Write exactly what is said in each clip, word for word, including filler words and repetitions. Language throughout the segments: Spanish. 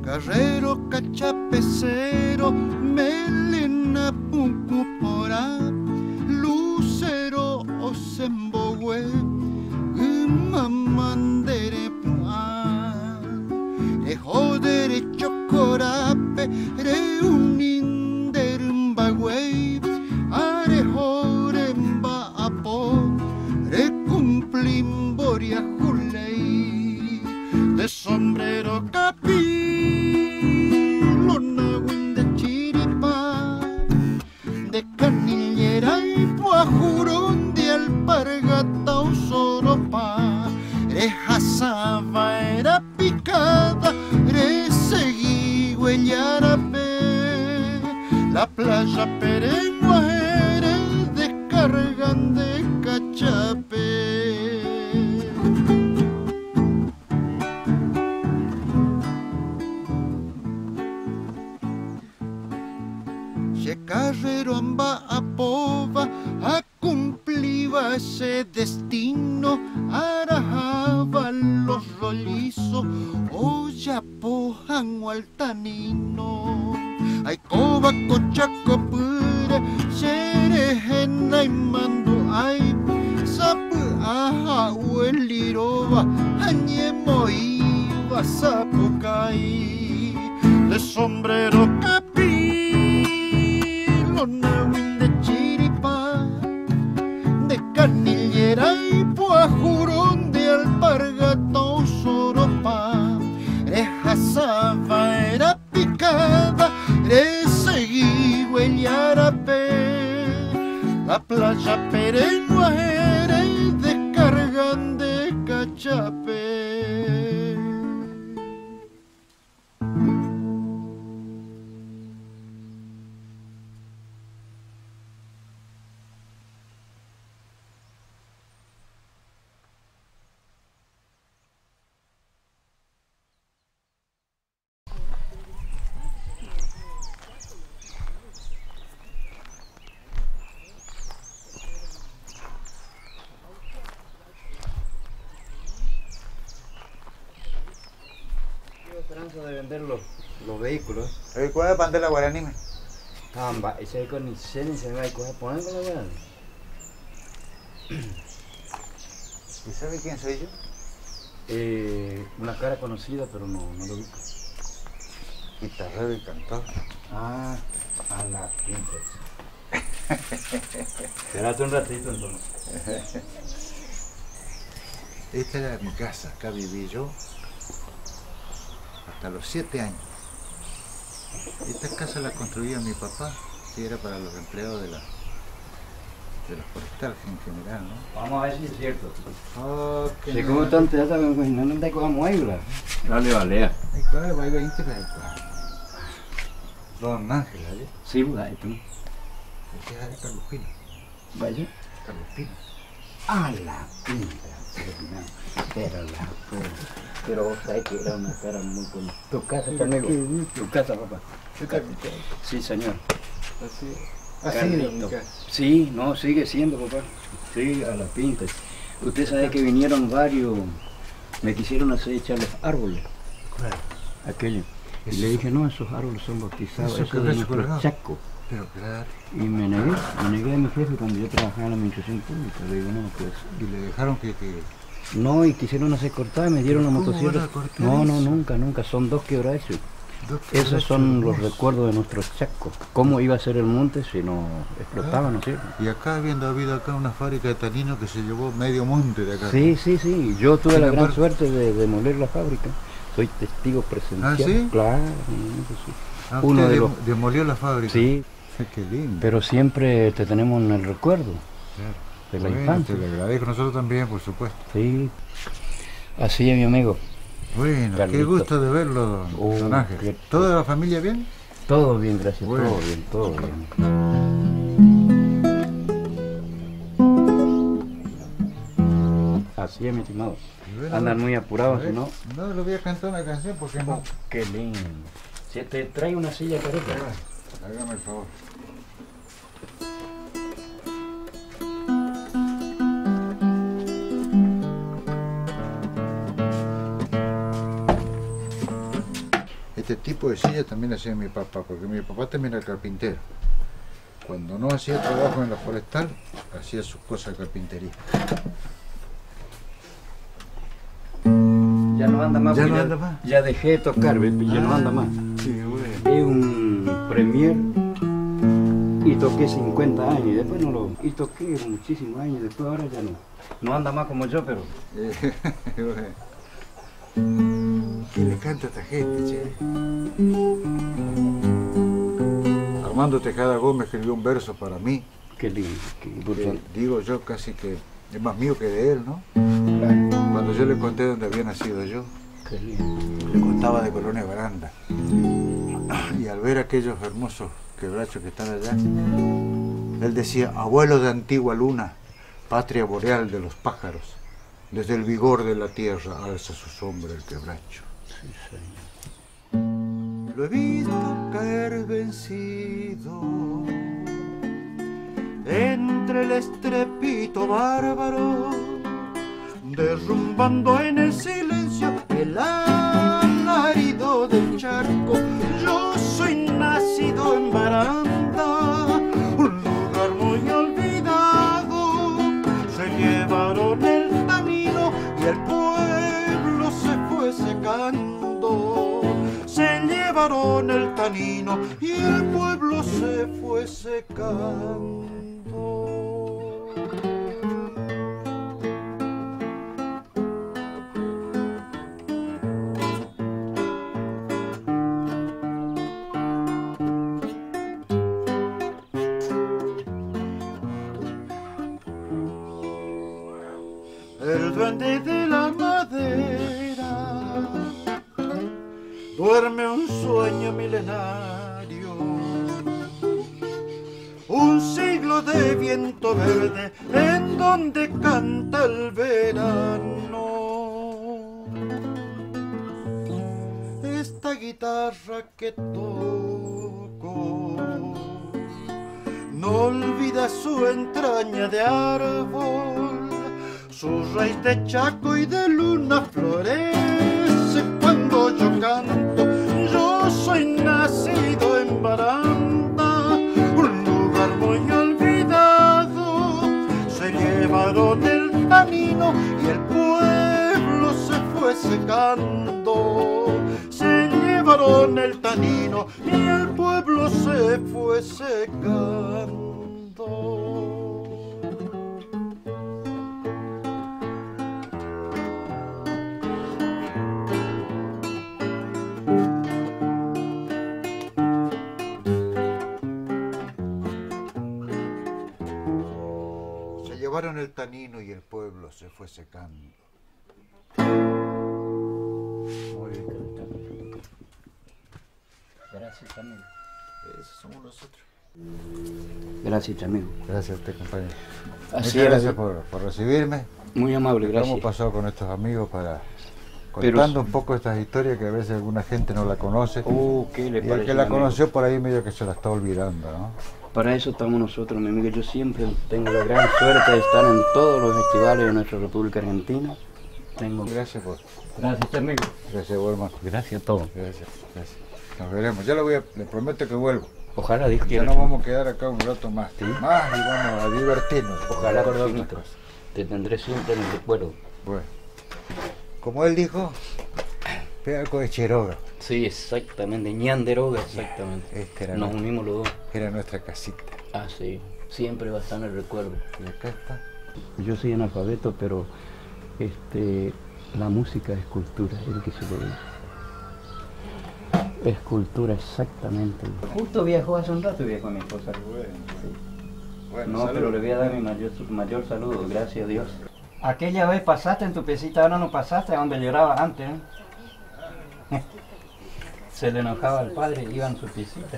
Carrero, cachapecero, melena, puncupora, lucero, osembogüe, mamandere, pua, rejo derecho, corape, reuninderumbagüey, arejoremba, apo, recumplimboria, julei, de sombrero, capi. Jurón de alpargata o soropa, rejasaba era picada, reseguí huellarape, la playa perenguajere descargan de cachape. Se carrero amba apova, a cumpliba ese destino, arajaba los rollizos, o yapojan o altanino. Ay, coba, cochaco, pure, serejena y mando, ay, sapu, aja, hueliroba, añemo, iba, sapucay, de sombrero, capi, lonawin de chiripa, de canillera y puajurón de alpargato soropa, rejasaba era picada, reseguí huellarape, la playa perenguajere descargan de cachape. Esperanza de vender los, los vehículos. ¿Cuál es el de la Guaraní? Tamba, ese con ni se ni se va a coger poner con la Guaraní. ¿Y sabe quién soy yo? Eh, una cara conocida, pero no, no lo vi. Guitarrero y cantor. Ah, a la pinta. Espérate un ratito entonces. Esta era mi casa, acá viví yo hasta los siete años. Esta casa la construía mi papá, que era para los empleados de la de los forestales en general, ¿no? Vamos a ver si es cierto. Oh, Si como tanto ya también, pues no te cojamos ahí, ¿verdad? Dale, valea. Ay, claro, va a ir veinte para Don Ángel, ¿vale? Sí, pues ahí tú. Este es Carlos Pino. Vaya. Carlos Pino. A la pinta. Pero la pero, pero vos sabés que era una cara muy con tu casa, amigo. Tu casa, papá. Tu casa. Sí, señor. Así. Carlito. Sí, no, sigue siendo, papá. Sí, a la pinta. Usted sabe que vinieron varios, me quisieron hacer echar los árboles. Claro. Aquello. Y le dije, no, esos árboles son bautizados, eso eso que es ves nuestro colgado. chaco. Pero claro. Y me negué, me negué a mi jefe cuando yo trabajaba en la administración pública. Le digo, no, pues. Y le dejaron que... que... No, y quisieron hacer cortar, me dieron la ¿Cómo motosierra. van a cortar No, no, eso? nunca, nunca, son dos quebrados. Dos Esos son los hermosos. recuerdos de nuestros chacos. ¿Cómo iba a ser el monte si no explotaba, no es cierto? Y acá habiendo habido acá una fábrica de tanino que se llevó medio monte de acá. Sí, sí, sí. Yo tuve Sin la gran embargo- suerte de demoler la fábrica. Soy testigo presencial. ¿Ah, sí? Claro, eso sí. Ah, Uno usted de los... dem- demolió la fábrica. Sí, Qué lindo. pero siempre te tenemos en el recuerdo Claro. de la Bueno, infancia. te lo agradezco, nosotros también, por supuesto. Sí. Así es, mi amigo. Bueno, qué Carlito. gusto de verlo, don, Oh, don Ángel. qué- ¿Toda la familia bien? Todo bien, gracias. Bueno. Todo bien, todo bien. Así es, mi estimado. Y bueno, Andan muy a apurados, ver, si no. No, le voy a cantar una canción porque no. Qué lindo. Si te trae una silla, careta. Hágame el favor. Este tipo de silla también hacía mi papá, porque mi papá también era carpintero. Cuando no hacía trabajo en la forestal, hacía sus cosas de carpintería. Ya no anda más. Ya no ya, anda más. Ya dejé de tocar, ¿ves? Ya no anda más. Sí, bueno. Es un premier y toqué cincuenta años y después no lo... Y toqué muchísimos años y después ahora ya no. No anda más como yo, pero... ¿Qué le canta a esta gente, che? Armando Tejada Gómez escribió un verso para mí. Qué lindo, qué que importante. digo yo casi que es más mío que de él, ¿no? Claro. Cuando yo le conté dónde había nacido yo, Qué lindo. le contaba de Colonia Baranda. Y al ver aquellos hermosos quebrachos que están allá, él decía, abuelo de antigua luna, patria boreal de los pájaros, desde el vigor de la tierra alza su sombra el quebracho. Sí, señor. Lo he visto caer vencido entre el estrepito bárbaro, derrumbando en el silencio el alarido del charco. Yo soy nacido en Baranda, un lugar muy olvidado. Se llevaron el tanino y el pueblo se fue secando. Se llevaron el tanino y el pueblo se fue secando. El duende de la madera duerme un sueño milenario, un siglo de viento verde en donde canta el verano. Esta guitarra que toco no olvida su entraña de árbol, su raíz de chaco y de luna florece cuando yo canto. Yo soy nacido en Baranda, un lugar muy olvidado. Se llevaron el tanino y el pueblo se fue secando. Se llevaron el tanino y el pueblo se fue secando. Llevaron el tanino y el pueblo se fue secando. Muy bien. Gracias, amigo. Esos somos nosotros. Gracias, amigo. Gracias a usted, compañero. Así Muchas es. gracias por, por recibirme. Muy amable, gracias. Hemos pasado con estos amigos para contando Pero... un poco estas historias que a veces alguna gente no la conoce. Uh, ¿qué le y el parece, que la amigo? conoció por ahí medio que se la está olvidando, ¿no? Para eso estamos nosotros, mi amigo. Yo siempre tengo la gran suerte de estar en todos los festivales de nuestra República Argentina. Tengo... Gracias por... Gracias, amigo. Gracias, Borman. Gracias a todos. Gracias, gracias. Nos veremos. Ya lo voy a... Le prometo que vuelvo. Ojalá, Dios Ya quiera. nos vamos a quedar acá un rato más. ¿Sí? Más y vamos a divertirnos. Ojalá, recordar sí, otras cosas. te tendré siempre en el recuerdo. Bueno. Como él dijo, Peaco de Cheroga. Sí, exactamente. Ñanderoga, exactamente. Este era, Nos nuestra, unimos los dos. era nuestra casita. Ah, sí. Siempre va a estar en el recuerdo. Y acá está. Yo soy analfabeto, pero este, la música es cultura, es lo que se lo dice. Es cultura, exactamente. Justo viajó hace un rato, viajó mi esposa. Bueno, No, salud. pero le voy a dar mi mayor, mayor saludo, gracias a Dios. Aquella vez pasaste en tu pesita, ahora no pasaste a donde lloraba antes, ¿eh? Se le enojaba al padre, iba en su pesita.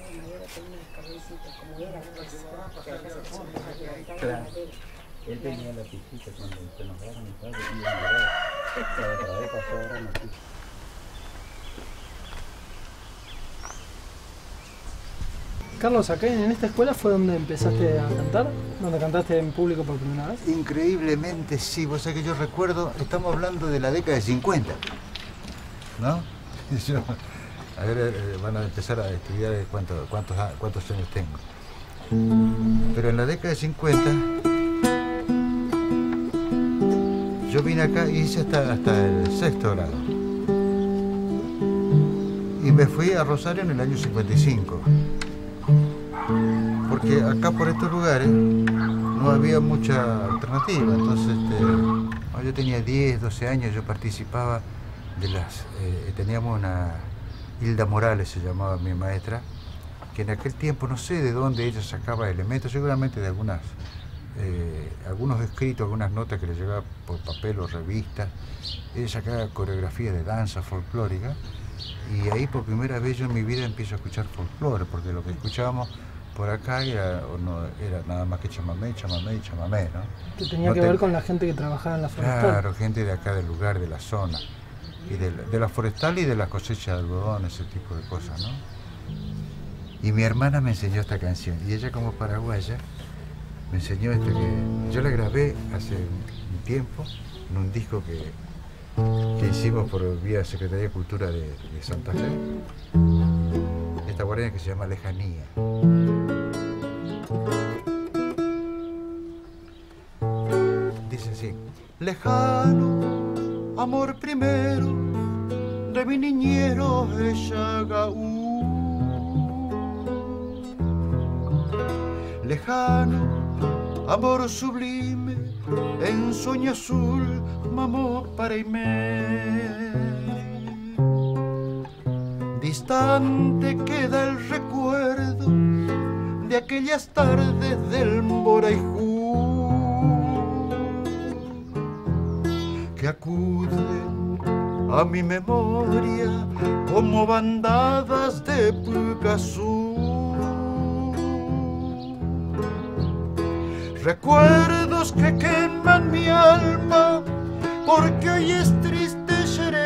Claro. Él tenía la piscita cuando se enojaron mis padres y iban a llorar. Pero otra vez pasó ahora no quiso. Carlos, acá en esta escuela fue donde empezaste a cantar, donde cantaste en público por primera vez. Increíblemente sí, vos sabés que yo recuerdo, estamos hablando de la década de cincuenta, ¿no? Yo A ver, eh, van a empezar a estudiar cuánto, cuántos, cuántos años tengo. Pero en la década de cincuenta, yo vine acá y hice hasta, hasta el sexto grado. Y me fui a Rosario en el año cincuenta y cinco. Porque acá por estos lugares no había mucha alternativa. Entonces, este, yo tenía diez, doce años, yo participaba de las... Eh, teníamos una... Hilda Morales se llamaba mi maestra, que en aquel tiempo no sé de dónde ella sacaba elementos, seguramente de algunas, eh, algunos escritos, algunas notas que le llegaban por papel o revistas. Ella sacaba coreografías de danza folclórica y ahí por primera vez yo en mi vida empiezo a escuchar folclore, porque lo que escuchábamos por acá era, no, era nada más que chamamé, chamamé y chamamé, ¿no? Que tenía no que te... ver con la gente que trabajaba en la forestal. Claro, gente de acá del lugar, de la zona. Y de, de la forestal y de la cosecha de algodón, ese tipo de cosas, ¿no? Y mi hermana me enseñó esta canción, y ella como paraguaya me enseñó esto que yo la grabé hace un tiempo en un disco que, que hicimos por vía Secretaría de Cultura de, de Santa Fe, esta guardia que se llama Lejanía. Dice así: lejano amor primero de mi niñero Echagaú. Lejano amor sublime en sueño azul mamó para irme. Distante queda el recuerdo de aquellas tardes del Moraiju, que acuden a mi memoria como bandadas de Pucazú. Recuerdos que queman mi alma porque hoy es triste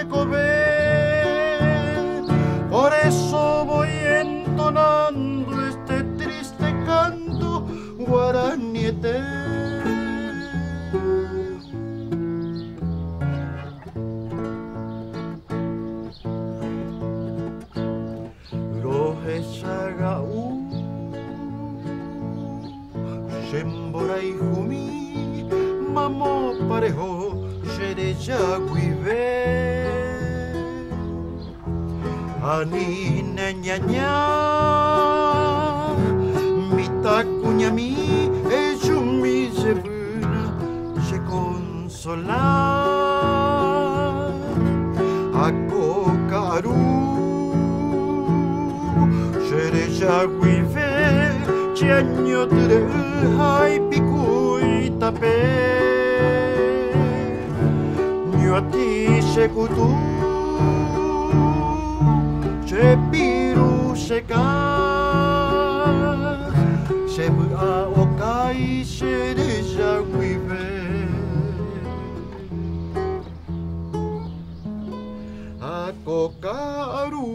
Xerecobé. Por eso voy entonando este triste canto guaraníete. Shemboraihumi mamo parejo Xereyaguibe Anine ñaña mitacuñami ellumi jebuna se consolar akokaru Xereyaguibe Chiaño tere hai picui tape Nyuati shekutu Chepiru sheka Shebu a okai shereja guive Akokaru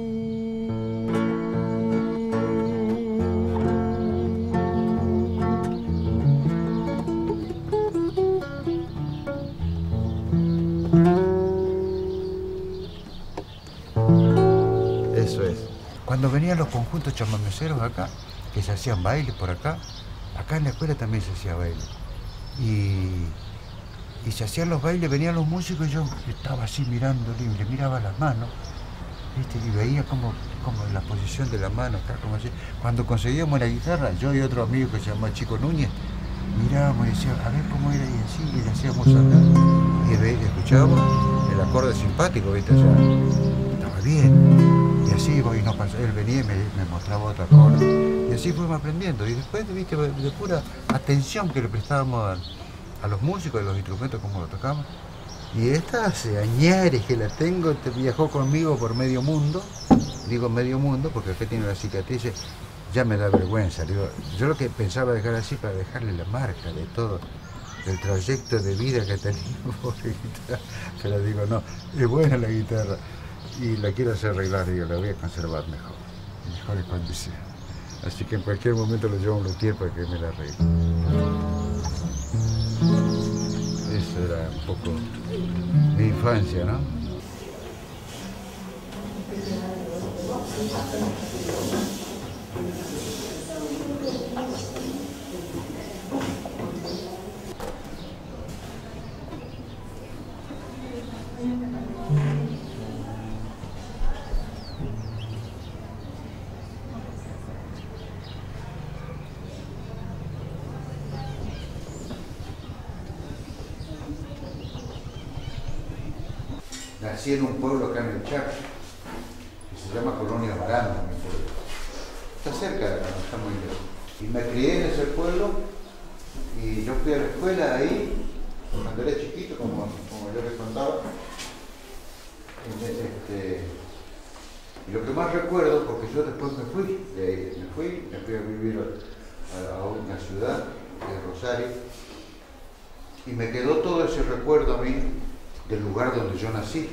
Cuando venían los conjuntos chamameceros acá, que se hacían bailes por acá, acá en la escuela también se hacía baile. Y, y se hacían los bailes, venían los músicos y yo estaba así mirándole y le miraba las manos, ¿viste? Y veía como, como la posición de la mano acá, como así. Cuando conseguíamos la guitarra, yo y otro amigo que se llamaba Chico Núñez, mirábamos y decíamos, a ver cómo era, y así, y le hacíamos andar. Y escuchábamos el acorde simpático, ¿viste? O sea, estaba bien. Y así, y nos pasó, él venía y me, me mostraba otra cosa. Y así fuimos aprendiendo. Y después, viste, de pura atención que le prestábamos a, a los músicos, a los instrumentos, como lo tocamos. Y esta hace añares que la tengo, te viajó conmigo por medio mundo. Digo medio mundo porque acá tiene una cicatriz, ya me da vergüenza. Digo, yo lo que pensaba dejar así para dejarle la marca de todo, del trayecto de vida que tenía por la guitarra. Pero digo, no, es buena la guitarra. Y la quiero hacer arreglar, digo, la voy a conservar mejor, en mejores condiciones. Así que en cualquier momento lo llevo a un luthier para que me la arregle. Eso era un poco mi infancia, ¿no? Nací en un pueblo acá en el Chaco, que se llama Colonia Baranda, mi pueblo. Está cerca de acá, no está muy lejos. Y me crié en ese pueblo y yo fui a la escuela ahí, cuando era chiquito, como, como yo les contaba. Este, y lo que más recuerdo, porque yo después me fui, de ahí, me fui, me fui a vivir a, a una ciudad, de Rosario, y me quedó todo ese recuerdo a mí del lugar donde yo nací.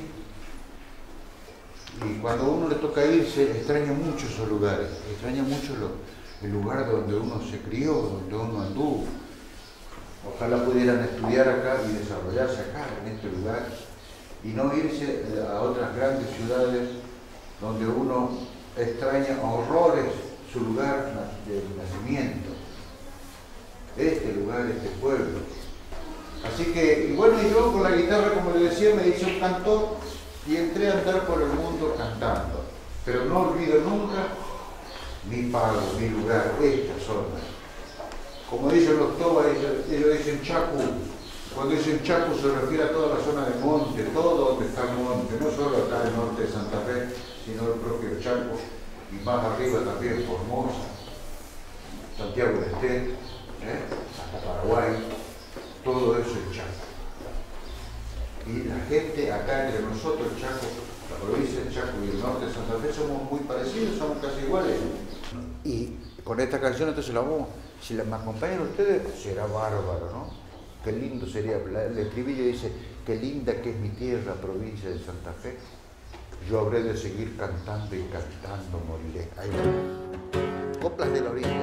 Y cuando a uno le toca irse, extraña mucho esos lugares, extraña mucho lo, el lugar donde uno se crió, donde uno anduvo. Ojalá pudieran estudiar acá y desarrollarse acá, en este lugar, y no irse a otras grandes ciudades donde uno extraña a horrores su lugar de nacimiento. Este lugar, este pueblo. Así que, y bueno, y yo con la guitarra, como le decía, me hice un cantor y entré a andar por el mundo cantando. Pero no olvido nunca mi pago, mi lugar, esta zona. Como dicen los tobas, ellos, ellos dicen Chaco. Cuando dicen Chaco se refiere a toda la zona de monte, todo donde está el monte, no solo acá el norte de Santa Fe, sino el propio Chaco, y más arriba también Formosa, Santiago del Estero, ¿eh? hasta Paraguay. Todo eso es Chaco. Y la gente acá entre nosotros, el Chaco, la provincia del Chaco y el norte de Santa Fe, somos muy parecidos, somos casi iguales. Y con esta canción entonces la vamos, si la, me acompañan ustedes, será bárbaro, ¿no? Qué lindo sería, el estribillo dice, qué linda que es mi tierra, provincia de Santa Fe, yo habré de seguir cantando y cantando moriré. Ahí va. Coplas de la orilla.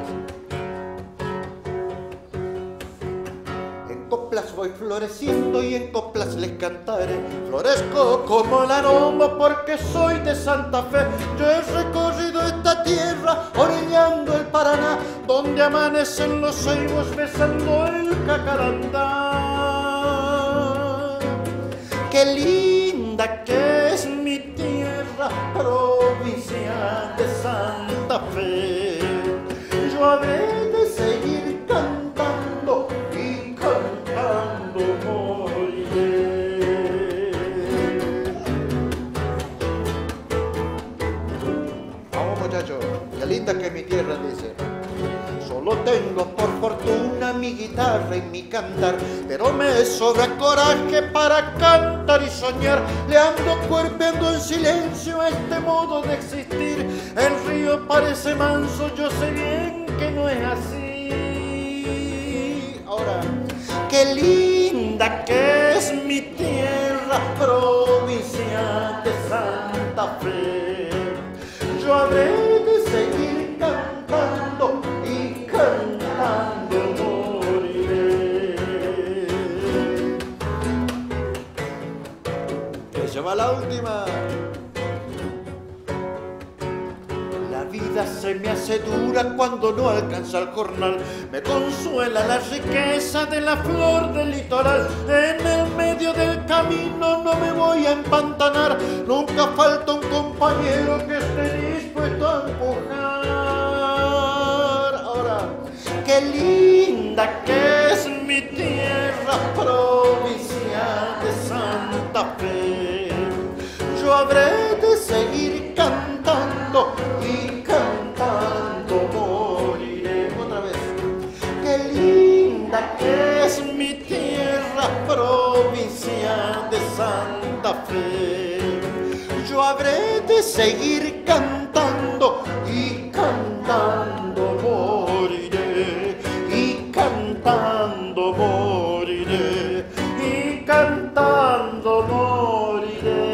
Coplas voy floreciendo y en coplas les cantaré. Florezco como el aroma porque soy de Santa Fe. Yo he recorrido esta tierra orillando el Paraná, donde amanecen los ceibos besando el cacarandá. Qué linda que es mi tierra, provincia de Santa Fe. Yo habré de seguir cantando y cantando moriré. Vamos muchachos, qué linda que es mi tierra, dice. Solo tengo por fortuna mi guitarra y mi cantar, pero me sobra coraje para cantar y soñar. Le ando cuerpeando en silencio a este modo de existir. El río parece manso, yo sé bien que no es así. Ahora, qué linda que es mi tierra, provincia de Santa Fe. Yo habré de seguir cantando y cantando moriré. Que se va la última. La vida se me hace dura cuando no alcanza el jornal. Me consuela la riqueza de la flor del litoral. En el medio del camino no me voy a empantanar. Nunca falta un compañero que esté dispuesto a empujar. Ahora, qué linda que es mi tierra, provincia de Santa Fe. Yo habré de seguir cantando y cantando moriré. Otra vez. Qué linda que es mi tierra, provincia de Santa Fe. Yo habré de seguir cantando y cantando moriré. Y cantando moriré. Y cantando moriré.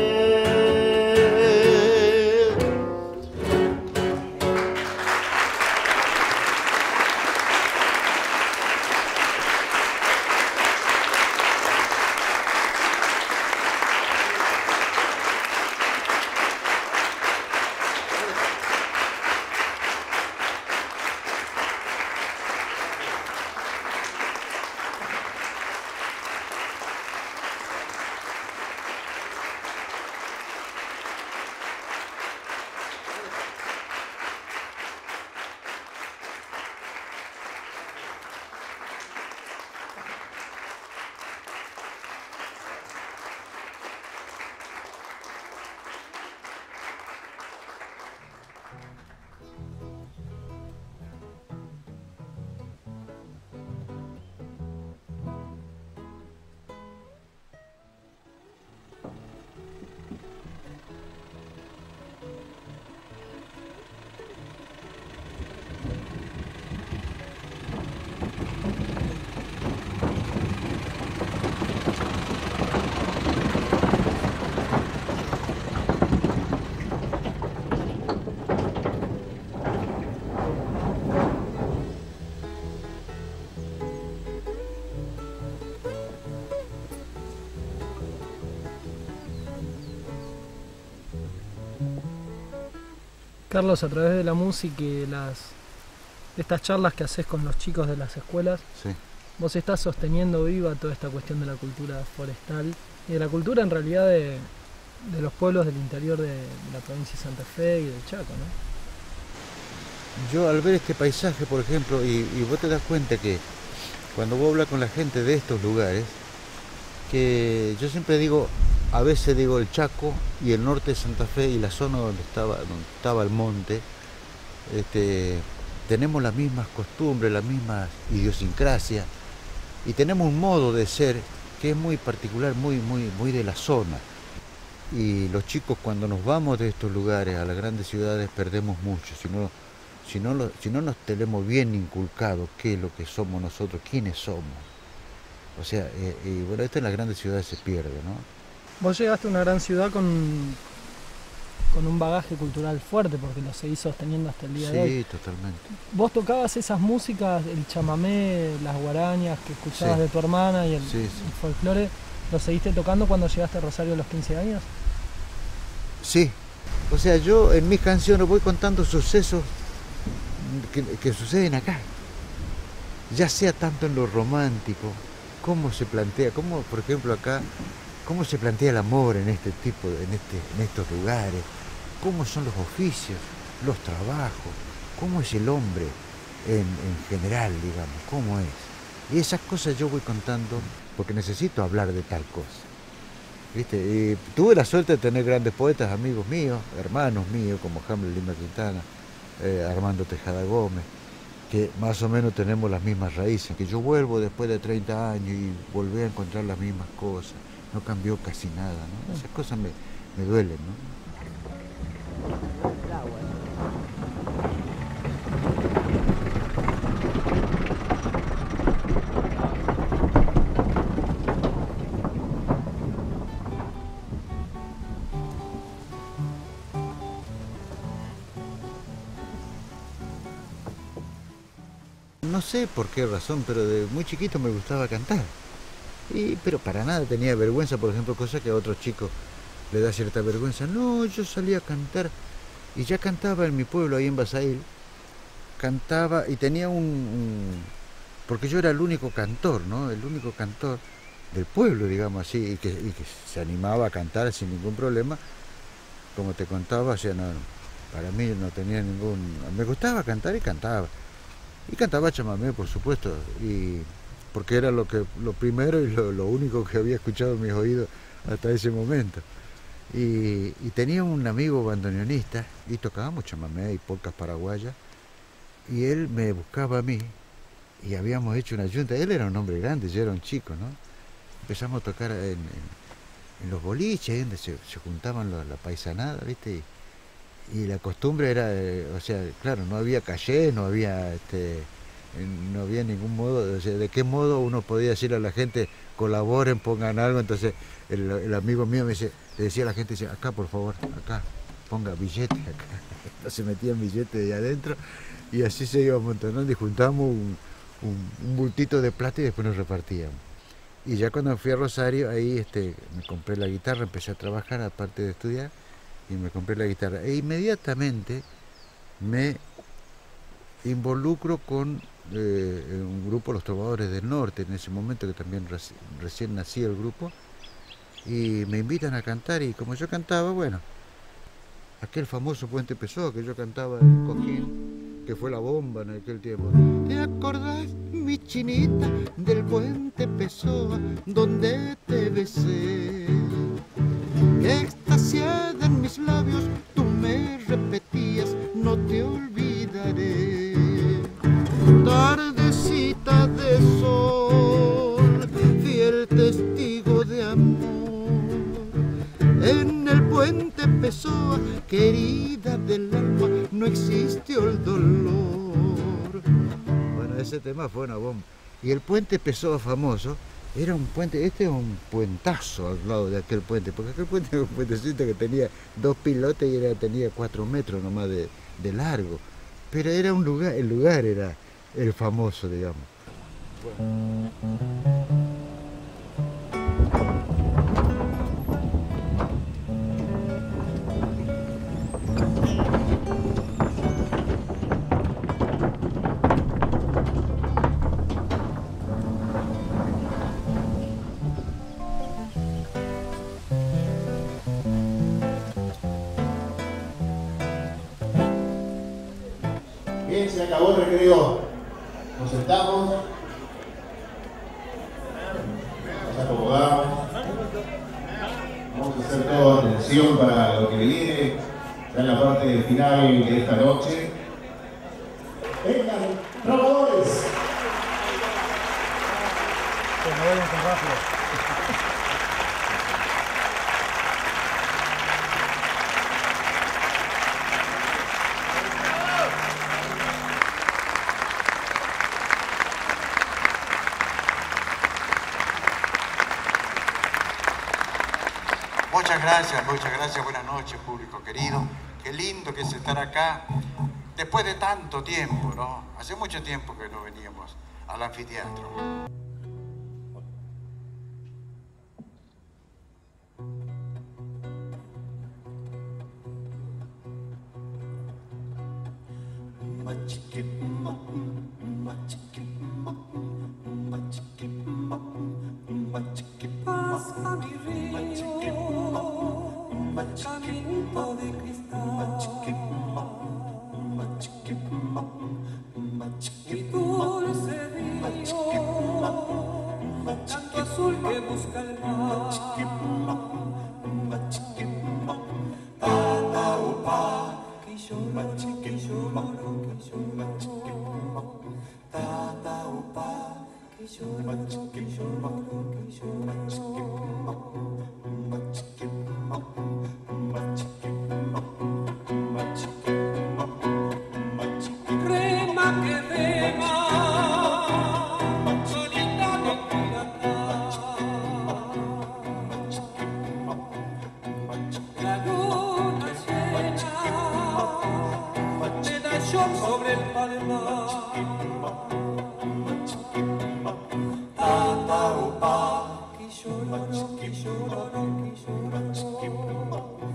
Carlos, a través de la música y las, de estas charlas que haces con los chicos de las escuelas, Sí. vos estás sosteniendo viva toda esta cuestión de la cultura forestal y de la cultura en realidad de, de los pueblos del interior de, de la provincia de Santa Fe y del Chaco, ¿no? Yo al ver este paisaje, por ejemplo, y, y vos te das cuenta que cuando vos hablas con la gente de estos lugares, que yo siempre digo, a veces digo el Chaco y el norte de Santa Fe y la zona donde estaba, donde estaba el monte, este, tenemos las mismas costumbres, las mismas idiosincrasias y tenemos un modo de ser que es muy particular, muy, muy, muy de la zona. Y los chicos cuando nos vamos de estos lugares a las grandes ciudades perdemos mucho, si no, si no, lo, si no nos tenemos bien inculcado qué es lo que somos nosotros, quiénes somos. O sea, eh, y bueno, esto en las grandes ciudades se pierde, ¿no? Vos llegaste a una gran ciudad con, con un bagaje cultural fuerte porque lo seguís sosteniendo hasta el día Sí, de hoy. totalmente. Vos tocabas esas músicas, el chamamé, las guarañas que escuchabas Sí. de tu hermana y el, Sí, sí. el folclore, ¿lo seguiste tocando cuando llegaste a Rosario a los quince años? Sí, o sea, yo en mis canciones voy contando sucesos que, que suceden acá, ya sea tanto en lo romántico, cómo se plantea, cómo, por ejemplo, acá, cómo se plantea el amor en este tipo, en este, en estos lugares, cómo son los oficios, los trabajos, cómo es el hombre en, en general, digamos, cómo es. Y esas cosas yo voy contando porque necesito hablar de tal cosa. ¿Viste? Y tuve la suerte de tener grandes poetas, amigos míos, hermanos míos, como Hamlet Lima Quintana, eh, Armando Tejada Gómez, que más o menos tenemos las mismas raíces, que yo vuelvo después de treinta años y volví a encontrar las mismas cosas, no cambió casi nada, ¿no? Esas cosas me, me duelen, ¿no? No sé por qué razón, pero de muy chiquito me gustaba cantar. Y, pero para nada tenía vergüenza, por ejemplo, cosa que a otros chicos le da cierta vergüenza. No, yo salía a cantar y ya cantaba en mi pueblo, ahí en Basail. Cantaba y tenía un, un... porque yo era el único cantor, ¿no? El único cantor del pueblo, digamos así, y que, y que se animaba a cantar sin ningún problema. Como te contaba, o sea, no, para mí no tenía ningún... Me gustaba cantar y cantaba. Y cantaba chamamé, por supuesto, y porque era lo que lo primero y lo, lo único que había escuchado en mis oídos hasta ese momento. Y, y tenía un amigo bandoneonista y tocábamos chamamé y polcas paraguayas, y él me buscaba a mí y habíamos hecho una yunta. Él era un hombre grande, yo era un chico, ¿no? Empezamos a tocar en, en, en los boliches, donde se, se juntaban los, la paisanada, ¿viste? Y, Y la costumbre era, eh, o sea, claro, no había calle, no había, este, no había ningún modo, o sea, de qué modo uno podía decirle a la gente, colaboren, pongan algo. Entonces el, el amigo mío me dice, le decía a la gente, dice, acá por favor, acá, ponga billete acá. Entonces metían billetes de adentro y así se iba amontonando y juntábamos un, un, un bultito de plata y después nos repartíamos. Y ya cuando fui a Rosario, ahí este, me compré la guitarra, empecé a trabajar aparte de estudiar. Y me compré la guitarra e inmediatamente me involucro con eh, un grupo, los Trovadores del Norte, en ese momento que también reci recién nacía el grupo, y me invitan a cantar y como yo cantaba, bueno, aquel famoso Puente Pessoa que yo cantaba en Coquín, que fue la bomba en aquel tiempo. ¿Te acordás, mi chinita, del Puente Pessoa donde te besé? Extasiada en mis labios, tú me repetías, no te olvidaré. Tardecita de sol, fiel testigo de amor, en el Puente Pessoa, querida del alma, no existió el dolor. Bueno, ese tema fue una bomba. Y el Puente Pessoa famoso era un puente, este es un puentazo al lado de aquel puente, porque aquel puente era un puentecito que tenía dos pilotes y era, tenía cuatro metros nomás de, de largo. Pero era un lugar, el lugar era el famoso, digamos. Bueno. Bien, se acabó el recreo. Nos sentamos. Nos acomodamos. Vamos a hacer toda atención para lo que viene. Ya en la parte final de esta noche. Vengan, trovadores. Que no vayan tan rápido. Muchas gracias, muchas gracias. Buenas noches, público querido. Qué lindo que es estar acá después de tanto tiempo, ¿no? Hace mucho tiempo que no veníamos al anfiteatro. Pasa mi río, caminito de cristal, mi dulce río, tanto azul que busca el mar. Tata upa, que lloro, que lloro, que lloro. Tata upa, que lloro, que lloro, que lloro. Rema que rema, solita no pirata. La luna llena, medallón sobre el palmar. Tata upa, que lloro, que lloro, que lloro.